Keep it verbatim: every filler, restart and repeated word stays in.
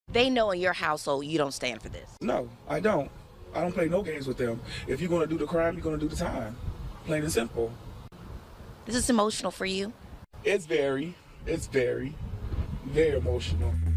They know in your household you don't stand for this. No, I don't. I don't play no games with them. If you're going to do the crime, you're going to do the time. Plain and simple. This is emotional for you? It's very, it's very, very emotional.